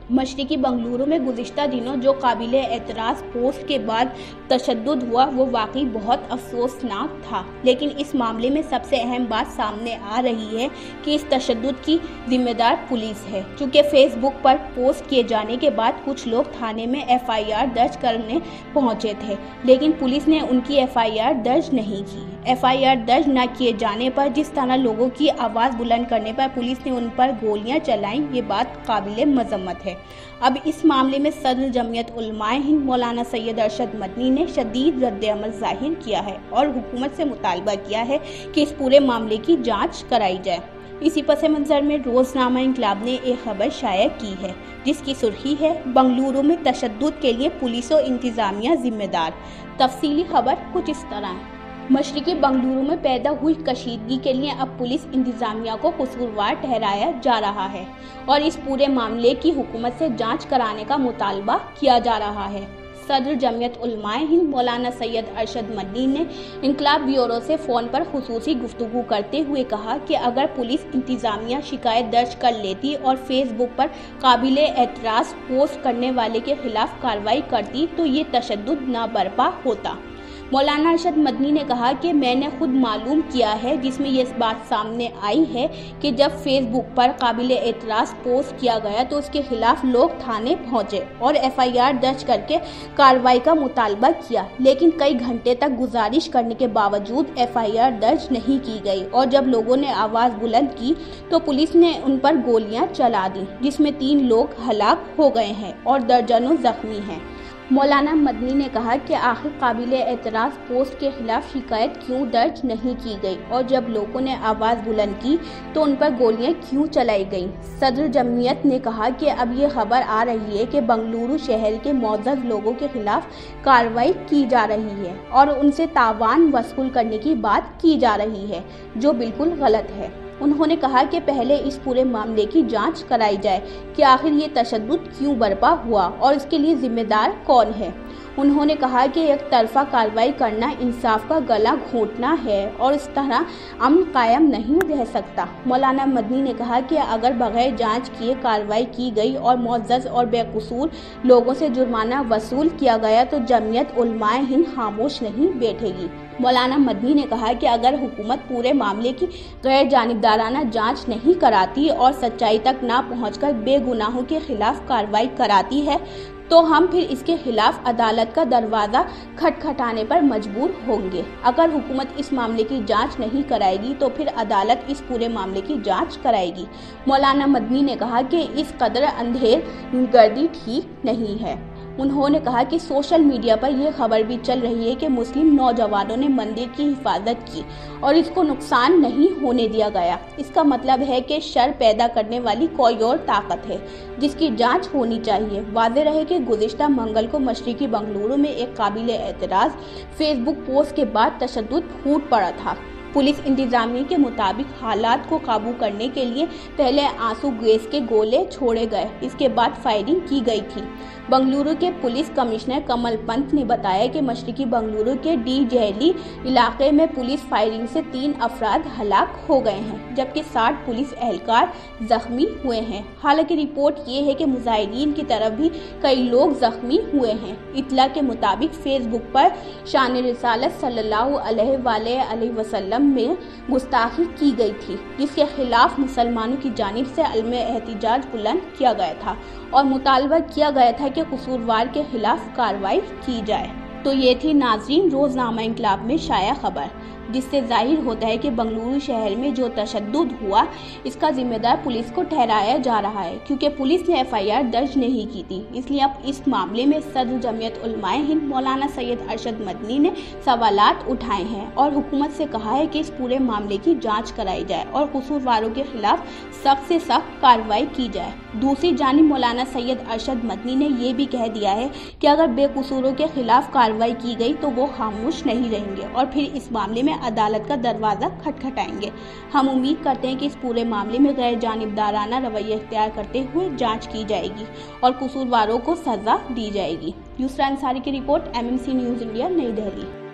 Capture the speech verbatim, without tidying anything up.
मशरिकी बंगलुरु में गुज़िश्ता दिनों जो काबिले एतराज़ पोस्ट के बाद तशद्दुद हुआ वो वाकई बहुत अफसोसनाक था। लेकिन इस मामले में सबसे अहम बात सामने आ रही है कि इस तशद्दुद की जिम्मेदार पुलिस है। चूँकि फेसबुक पर पोस्ट किए जाने के बाद कुछ लोग थाने में एफ आई आर दर्ज करने पहुंचे थे, लेकिन पुलिस ने उनकी एफ आई आर दर्ज नहीं की। एफ आई आर दर्ज न किए जाने पर जिस तरह लोगों की आवाज़ बुलंद करने पर पुलिस ने उन पर गोलियां चलाईं, ये बात काबिले मजम्मत है। अब इस मामले में सदर जमीयत उलमाए हिंद मौलाना सैयद अरशद मदनी ने शदीद रद्द-ए-अमल जाहिर किया है और हुकूमत से मुतालबा किया है कि इस पूरे मामले की जांच कराई जाए। इसी पस मंज़र में रोज़नामा इंकलाब ने एक खबर शाया की है जिसकी सुर्खी है, बंगलुरु में तशद्दुद के लिए पुलिस और इंतज़ामिया जिम्मेदार। तफसीली खबर कुछ इस तरह है। मशरिकी बंगलुरु में पैदा हुई कशीदगी के लिए अब पुलिस इंतजामिया को कसूरवार ठहराया जा रहा है और इस पूरे मामले की हुकूमत से जांच कराने का मुतालबा किया जा रहा है। सदर जमीयत उलमाए हिंद मौलाना सैयद अरशद मदनी ने इंकलाब ब्यूरो से फ़ोन पर खुसूसी गुफ्तगू करते हुए कहा कि अगर पुलिस इंतजामिया शिकायत दर्ज कर लेती और फेसबुक पर काबिले एतराज़ पोस्ट करने वाले के खिलाफ कार्रवाई करती तो ये तशद्दुद ना बरपा होता। मौलाना अरशद मदनी ने कहा कि मैंने खुद मालूम किया है, जिसमें ये बात सामने आई है कि जब फेसबुक पर काबिले एतराज़ पोस्ट किया गया तो उसके खिलाफ लोग थाने पहुंचे और एफ आई आर दर्ज करके कार्रवाई का मुतालबा किया, लेकिन कई घंटे तक गुजारिश करने के बावजूद एफ आई आर दर्ज नहीं की गई और जब लोगों ने आवाज़ बुलंद की तो पुलिस ने उन पर गोलियां चला दी, जिसमें तीन लोग हलाक हो गए हैं और दर्जनों जख्मी हैं। मौलाना मदनी ने कहा कि आखिर काबिले एतराज़ पोस्ट के खिलाफ शिकायत क्यों दर्ज नहीं की गई और जब लोगों ने आवाज़ बुलंद की तो उन पर गोलियां क्यों चलाई गईं। सदर जमीयत ने कहा कि अब ये खबर आ रही है कि बंगलुरु शहर के मौजूद लोगों के खिलाफ कार्रवाई की जा रही है और उनसे तावान वसूल करने की बात की जा रही है, जो बिल्कुल गलत है। उन्होंने कहा कि पहले इस पूरे मामले की जांच कराई जाए कि आखिर ये तशद्दुद क्यों बरपा हुआ और इसके लिए जिम्मेदार कौन है। उन्होंने कहा कि एक तरफा कार्रवाई करना इंसाफ का गला घोंटना है और इस तरह अमन कायम नहीं रह सकता। मौलाना मदनी ने कहा कि अगर बगैर जांच किए कार्रवाई की गई और मुअज़्ज़ज़ और बेकसूर लोगों से जुर्माना वसूल किया गया तो जमीयत उलमाए हिंद खामोश नहीं बैठेगी। मौलाना मदनी ने कहा कि अगर हुकूमत पूरे मामले की गैर जानिबदाराना जांच नहीं कराती और सच्चाई तक ना पहुंचकर बेगुनाहों के खिलाफ कार्रवाई कराती है तो हम फिर इसके खिलाफ अदालत का दरवाज़ा खटखटाने पर मजबूर होंगे। अगर हुकूमत इस मामले की जांच नहीं कराएगी तो फिर अदालत इस पूरे मामले की जांच कराएगी। मौलाना मदनी ने कहा कि इस कदर अंधेर गर्दी ठीक नहीं है। उन्होंने कहा कि सोशल मीडिया पर यह खबर भी चल रही है कि मुस्लिम नौजवानों ने मंदिर की हिफाजत की और इसको नुकसान नहीं होने दिया गया। इसका मतलब है कि शर पैदा करने वाली कोई और ताकत है जिसकी जांच होनी चाहिए। वाज़ेह रहे कि गुज़िश्ता मंगल को मशरिकी बंगलुरु में एक काबिले एतराज़ फेसबुक पोस्ट के बाद तशद्दुद फूट पड़ा था। पुलिस इंतजामिया के मुताबिक हालात को काबू करने के लिए पहले आंसू गैस के गोले छोड़े गए, इसके बाद फायरिंग की गई थी। बंगलुरु के पुलिस कमिश्नर कमल पंत ने बताया कि मशरिकी बंगलुरु के डी जहली इलाके में पुलिस फायरिंग से तीन अफराद हलाक हो गए हैं, जबकि साठ पुलिस एहलकार जख्मी हुए हैं। हालांकि रिपोर्ट ये है कि मुजाहिदीन की तरफ भी कई लोग जख्मी हुए हैं। इतला के मुताबिक फेसबुक पर शान रिसालत सल्लल्लाहु अलैहि वसल्लम में गुस्ताखी की गई थी, जिसके खिलाफ मुसलमानों की जानिब से अलमे एहतिजाज बुलंद किया गया था और मुतालबा किया गया था कि कसूरवार के खिलाफ कार्रवाई की जाए। तो ये थी नाज़रीन रोज़नामा इंकलाब में शाया खबर, जिससे जाहिर होता है कि बंगलुरु शहर में जो तशद्दुद हुआ इसका जिम्मेदार पुलिस को ठहराया जा रहा है, क्योंकि पुलिस ने एफ आई आर दर्ज नहीं की थी। इसलिए अब इस मामले में सदर जमीयत उलमाए हिंद मौलाना सैयद अरशद मदनी ने सवालात उठाए हैं और हुकूमत से कहा है कि इस पूरे मामले की जांच कराई जाए और कसूरवारों के खिलाफ सख्त से सख्त कार्रवाई की जाए। दूसरी जानिब मौलाना सैयद अरशद मदनी ने यह भी कह दिया है कि अगर बेकसूरों के खिलाफ कार्रवाई की गई तो वो खामोश नहीं रहेंगे और फिर इस मामले में अदालत का दरवाज़ा खटखटाएंगे। हम उम्मीद करते हैं कि इस पूरे मामले में गैर जानिबदाराना रवैया इख्तियार करते हुए जांच की जाएगी और कसूरवारों को सज़ा दी जाएगी। यूसरा अंसारी की रिपोर्ट, M M C news India, New Delhi.